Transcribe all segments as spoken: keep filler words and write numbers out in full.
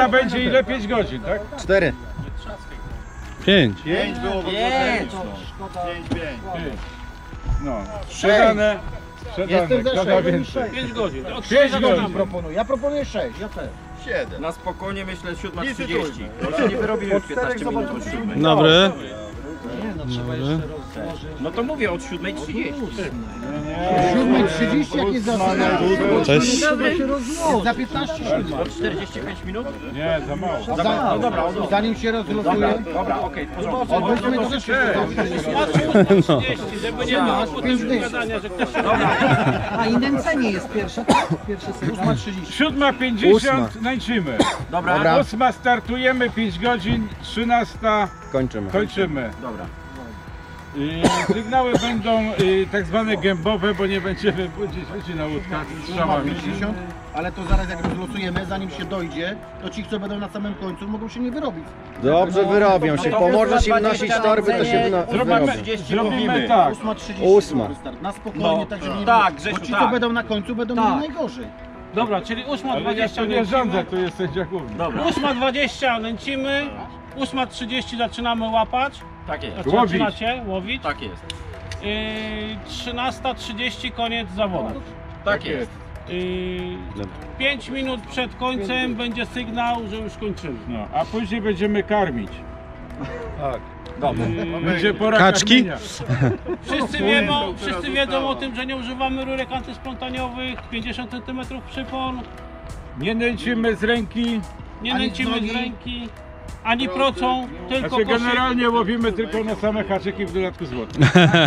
Godzina będzie ile? pięć godzin, tak? cztery. pięć. pięć było w Nie, to pięć, pięć. No, sprzedane. Jestem za Kto da sześć. więcej? pięć godzin. Od pięć sześć godzin. Proponuję. Ja proponuję sześć. Ja też. siedem. Na spokojnie myślę siódma Liczytujmy. trzydzieści. Bo się nie wyrobimy w piętnaście minut od siódmej. Dobry. Nie, no trzeba jeszcze rozłożyć. No to mówię od siódmej trzydzieści. siódma trzydzieści jak jest za Cześć. Za piętnaście siódma. Od czterdzieści pięć minut? Nie, za mało. No dobra, zanim się rozlosuje. Dobra, okej, w porządku. Odbyśmy to rzeczy. No. Żeby nie było potem gadania, że ktoś się... A i nęcenie jest pierwsze. Pierwsze ósma trzydzieści. Siódma pięćdziesiąt nęcimy. Dobra. Ósma startujemy, pięć godzin, trzynasta Kończymy. kończymy. Dobra. I sygnały będą y, tak zwane gębowe, bo nie będziemy budzić ludzi na łódkach z strzałami. pięćdziesiąt, ale to zaraz jak rozlosujemy, zanim się dojdzie, to ci, co będą na samym końcu, mogą się nie wyrobić. Dobrze, wyrobią się. Pomożesz im nosić torby, to się wyno- wyrobią. Zrobimy, zrobimy tak. ósma trzydzieści. Ósma. Start. Na spokojnie, tak żeby nie Tak, było. Grzesiu, Bo ci, co tak. będą na końcu, będą Tak. mieli najgorzej. Dobra, czyli ósma Ale ja dwadzieścia tu nie rządzę, tu jest sędzia główny. Dobra. ósma dwadzieścia nęcimy, ósma trzydzieści zaczynamy łapać. Tak jest. Znaczy Łowić. zaczynacie łowić. Tak jest. Yy, trzynasta trzydzieści koniec zawodu. Tak jest. Yy, pięć minut przed końcem będzie sygnał, że już kończymy. No, a później będziemy karmić. Dobrze. Będzie pora Kaczki? karmienia. Wszyscy wiedzą, wszyscy wiedzą o tym, że nie używamy rurek antyspontaniowych, pięćdziesiąt centymetrów przypon, Nie nęcimy z ręki. nie Ani z nęcimy nogi. z ręki, ani procą, tylko Znaczy koszyk. generalnie łowimy tylko na same haczyki, w dodatku złote.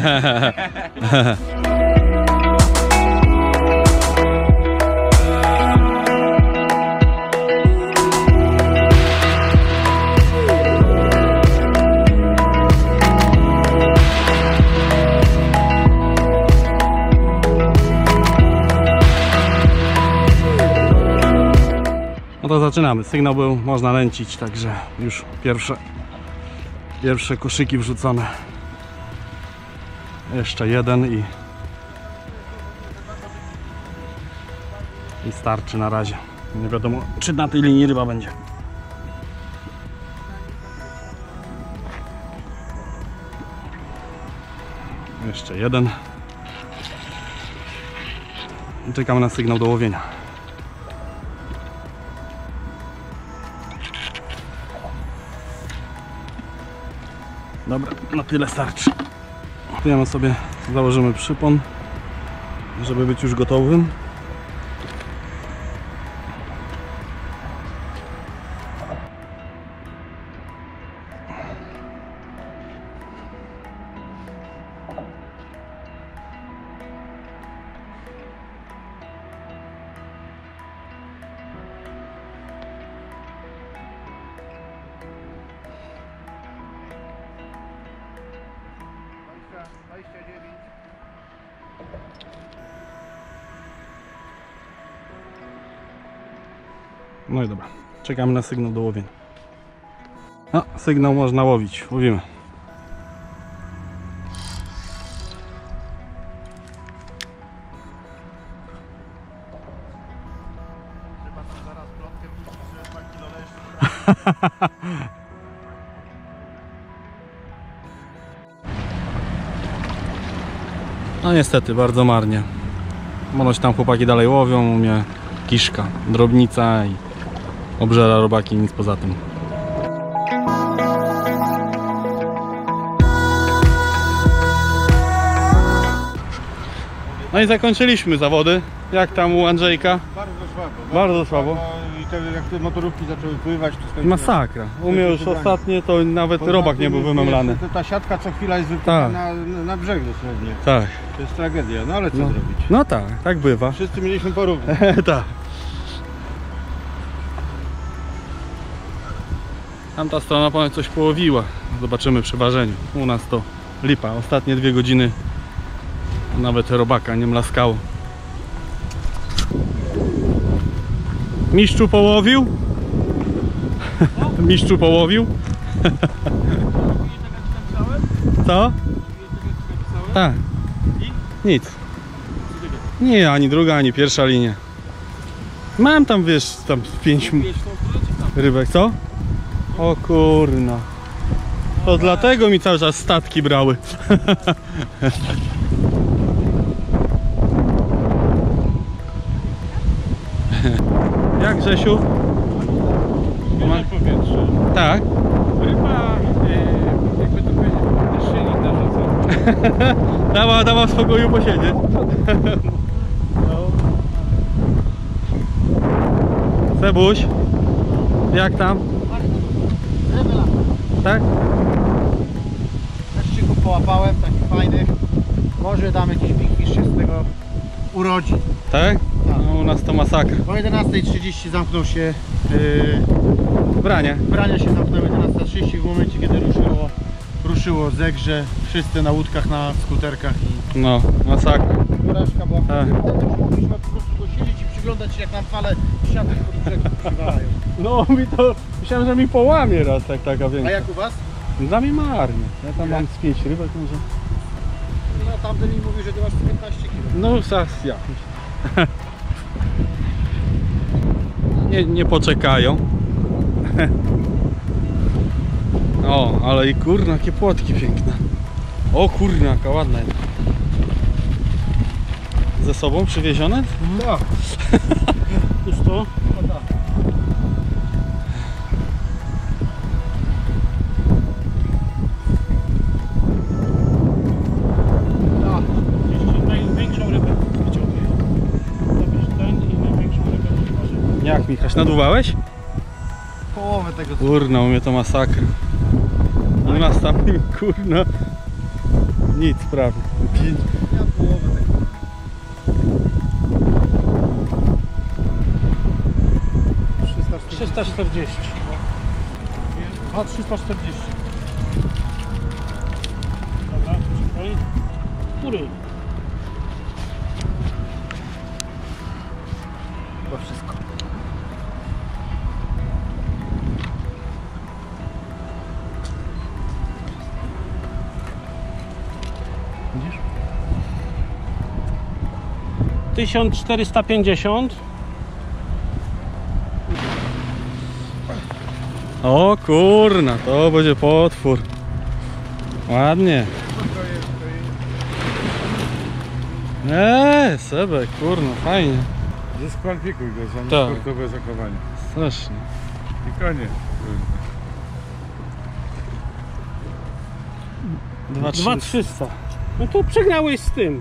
No to zaczynamy. Sygnał był, można nęcić, także już pierwsze, pierwsze koszyki wrzucone. Jeszcze jeden i, i starczy na razie. Nie wiadomo, czy na tej linii ryba będzie. Jeszcze jeden. I czekamy na sygnał do łowienia. Dobra, na tyle starczy. Ładujemy sobie, założymy przypon, żeby być już gotowym. No i dobra, czekamy na sygnał do łowienia. A, sygnał można łowić, łowimy. No niestety, bardzo marnie. Ponoć tam chłopaki dalej łowią, u mnie kiszka, drobnica i obżera robaki, nic poza tym. No i zakończyliśmy zawody. Jak tam u Andrzejka? Bardzo słabo. Bardzo słabo. I te, jak te motorówki zaczęły pływać, to skończyłem. Masakra. U mnie już ostatnie to nawet robak nie był wymemlany. Ta siatka co chwila jest wypływa na, na brzeg dosłownie. Tak. To jest tragedia, no ale co No. zrobić? No tak, tak bywa. Wszyscy mieliśmy porówno. Tak. Tamta strona ponoć coś połowiła. Zobaczymy przy ważeniu. U nas to lipa. Ostatnie dwie godziny nawet robaka nie mlaskało. Mistrzu połowił? Mistrzu połowił? Co? Tak. Nic. Nie, ani druga, ani pierwsza linia. Mam tam, wiesz, tam pięć... rybek, co? O kurna. To dlatego mi cały czas statki brały. Jak, Grzesiu? Świeże powietrze. Tak. Ryba, e, jakby to powiedzieć, też się nie narzuca. Dała, dała w spokoju posiedzieć. Sebuś, jak tam? Rewelacja. Tak? Leszczyków połapałem, takich fajnych. Może damy jakiś big fish się z tego urodzi. Tak? No, u nas to masakra. O jedenastej trzydzieści zamknął się yy, Branie. brania się zamknęły jedenasta trzydzieści w momencie, kiedy ruszyło, ruszyło zegrze. Wszyscy na łódkach, na skuterkach i No, masakra. porażka była. Tak. Wtedy już mogliśmy po prostu go siedzieć i przyglądać się, jak nam fale siatek pod brzegu przywalają. No mi to, myślałem, że mi połamie raz jak taka A większa. jak u was? Dla mnie marnie. Ja tam mam z pięć rybek może. No tamten mi mówi, że ty masz piętnaście kilo. No zaraz ja. Nie, nie poczekają. O, ale i kurna, jakie płotki piękne. O kurna, jaka ładna jedna. Ze sobą przywiezione? Tak. Pusto. Jeszcze największą rybę wyciągnie. Zabierz ten i największą rybę wyciągnie. Jak, Michaś, nadłubałeś? Połowę tego. Kurna, u mnie to masakra. U nas tam, kurna, nic prawie. Ja połowę tego. trzysta czterdzieści. A trzysta czterdzieści. Dobra, czekaj. Który? Chyba wszystko. Widzisz? tysiąc czterysta pięćdziesiąt. O kurna, to będzie potwór. Ładnie. Eee, Sebek, kurna, fajnie. Dyskwalifikuj go za Tak. niesportowe zachowanie. Strasznie. I koniec. Dwa, trzy. dwa trzysta. No to przegrałeś z tym.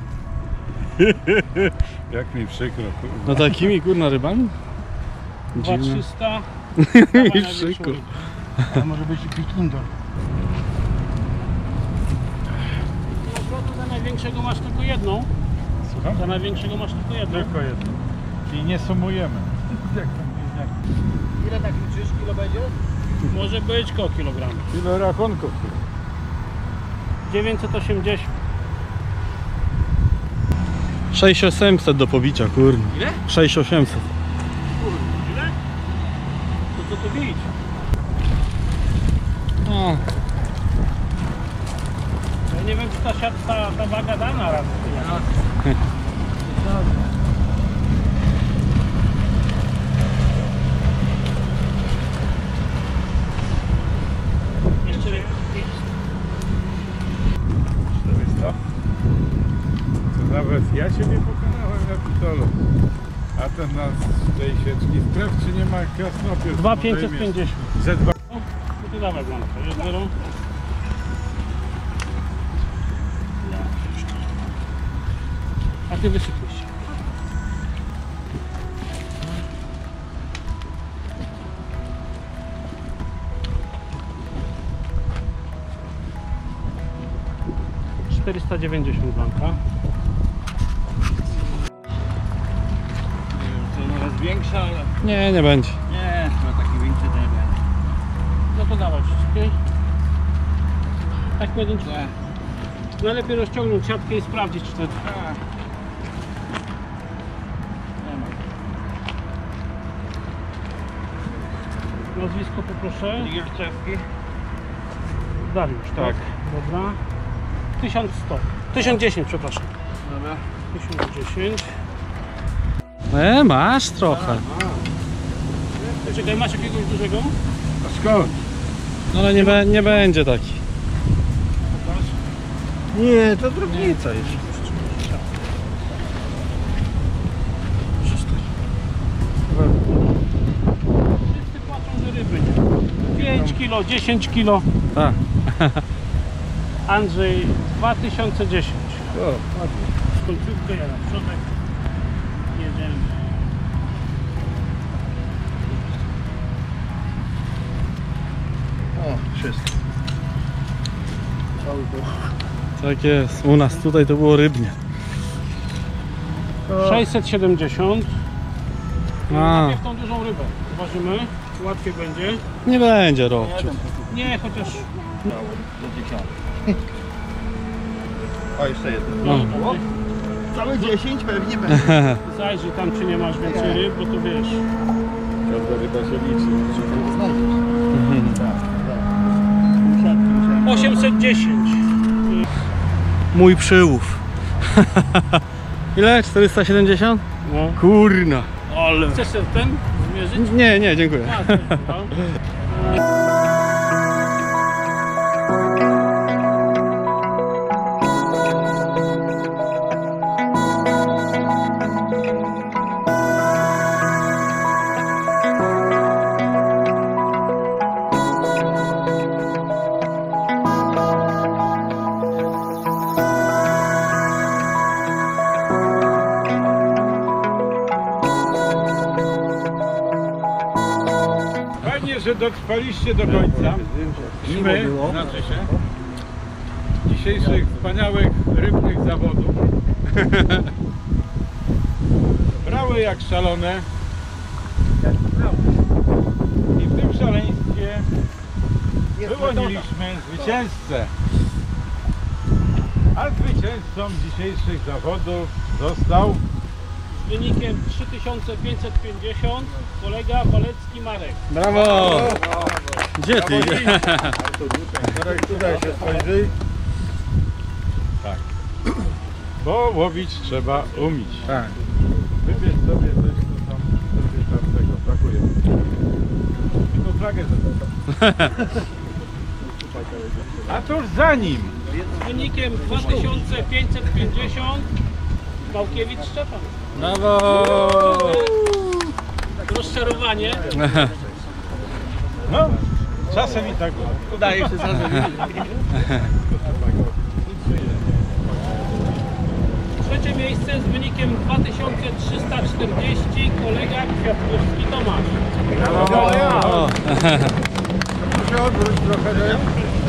Jak mi przykro, kurwa. No takimi kurna rybami? dwa Dziwne. trzysta. Mi przykro. A może być i Big Indoor. No za największego masz tylko jedną. Słucham? Za największego masz tylko jedną. Tylko jedno. I nie sumujemy. Jak tam bliźniaki. Ile tak liczysz? Kilo będzie? Może być koło kilogram. Ile rachunków? dziewięćset osiemdziesiąt. sześć tysięcy osiemset do pobicia, kurna. Ile? sześć tysięcy osiemset. Ile? To co tu bić? O, Ja nie wiem, czy ta, siat, ta, ta waga da na raz. Jeszcze czterysta. To nawet ja ciebie pokonałem na pitolu. A ten na tej sieczki sprawdź, czy nie ma krasnopierw. dwa pięćset pięćdziesiąt. Z dwa. No to dawaj Blanka, jest zero. A ty wysypuj się. czterysta dziewięćdziesiąt Blanka. To nawet większa, ale nie, nie będzie. nie, to taki większy to nie będzie. No to dawaj wszystkie. Tak pojedynczy. Nie. Najlepiej rozciągnąć siatkę i sprawdzić, czy to... Nie ma. Nazwisko poproszę. Igierczewski. Dariusz, tak? Tak. Dobra. tysiąc sto. tysiąc dziesięć, przepraszam. Dobra. tysiąc dziesięć. E, masz trochę. Czekaj, masz jakiegoś dużego? A skąd? No ale nie, be, nie będzie taki. Nie, to drobnica jest. Wszyscy płacą, że ryby nie. pięć kilo, dziesięć kilo. Tak. Andrzej, dwa tysiące dziesięć. Z końcówkę ja na przodek. Jedziemy. O, wszystko. Tak jest. U nas tutaj to było rybnie. sześćset siedemdziesiąt. A, Najpierw tą dużą rybę. Zobaczymy. Łatwiej będzie. nie będzie robciu. Nie, chociaż... O, jeszcze jedno. No. Całe dziesięć pewnie będzie. Zajrzyj tam, czy nie masz więcej ryb, bo to wiesz. Każda ryba się liczy. osiemset dziesięć. Mój przyłów. Ile? czterysta siedemdziesiąt? No. Kurna. Ale. Chcesz sobie ten zmierzyć? Nie, nie, dziękuję. A, to jest, no. Fajnie, że dotrwaliście do końca. My, znaczy się, dzisiejszych wspaniałych rybnych zawodów. Brały jak szalone. I w tym szaleństwie wyłoniliśmy zwycięzcę. A zwycięzcą dzisiejszych zawodów został Z wynikiem trzy tysiące pięćset pięćdziesiąt kolega Walecki Marek. Brawo! Gdzie ty? Marek, tutaj się spojrzyj. tak. Bo łowić trzeba umieć. Tak. Wybierz sobie coś, co tam sobie tam tego brakuje. Tylko flagę zaznaczam. A tuż za nim Z wynikiem dwa tysiące pięćset pięćdziesiąt Bałkiewicz Szczepan. Brawo! Rozczarowanie. no, czasem i tak Udaje się zrozumieć. Trzecie miejsce z wynikiem dwa tysiące trzysta czterdzieści kolega Kwiatkowski Tomasz. O, Muszę odwrócić trochę, że...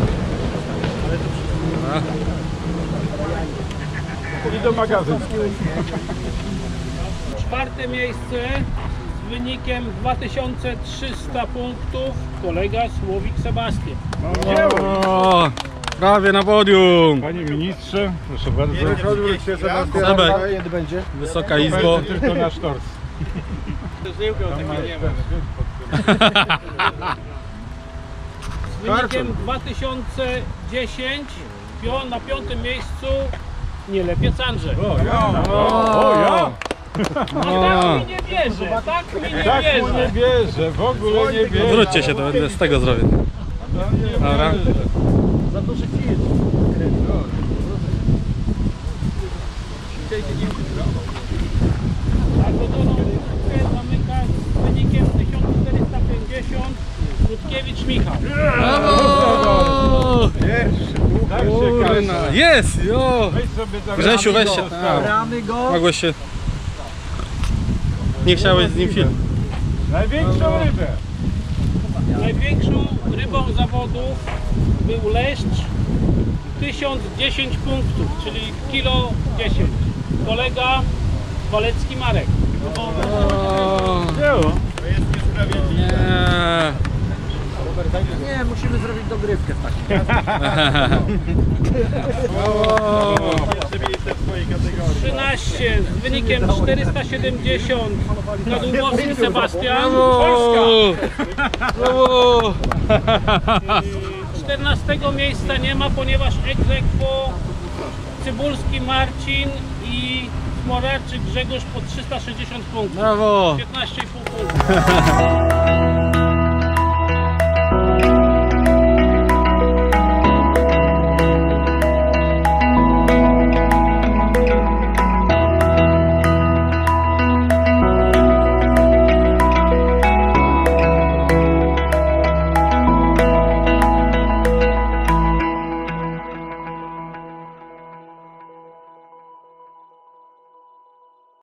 i do magazynu. Czwarte miejsce z wynikiem dwa tysiące trzysta punktów kolega Słowik Sebastian. o, prawie na podium. Panie ministrze, proszę bardzo. Proszę odwróć się, Sebastian. Sebek. Kiedy będzie? Wysoka Izbo. Będzie tylko nasz tors. Tam masz ten Z wynikiem dwa tysiące dziesięć pio- na piątym miejscu nie lepiec Andrzej. O ja! O ja! Tak mi nie wierzę, tak mi nie Tak mu nie wierzę. bierze, w ogóle nie bierze. Wróćcie się, to będę z tego zrobię. No, nie Dobra. bierze. Algodoną zamyka z wynikiem tysiąc czterysta pięćdziesiąt Rutkiewicz Michał. Brawo! Tak się Kurna, każe. jest! Jo! Weź sobie tam Grzesiu, weź się. Ramy go. Mogłeś się... Nie chciałeś z nim film. największą rybę. Największą rybą zawodów był leszcz tysiąc dziesięć punktów, czyli kilo dziesięć. Kolega Walecki Marek. O, Dzieło. nie. Nie, musimy zrobić dogrywkę w takim. trzynaście z wynikiem czterysta siedemdziesiąt Kadłubowski Sebastian. Brawo! Brawo! czternastego miejsca nie ma, ponieważ ex aequo Cybulski Marcin i Smorarczyk Grzegorz po trzysta sześćdziesiąt punktów. Brawo! piętnaście i pół to...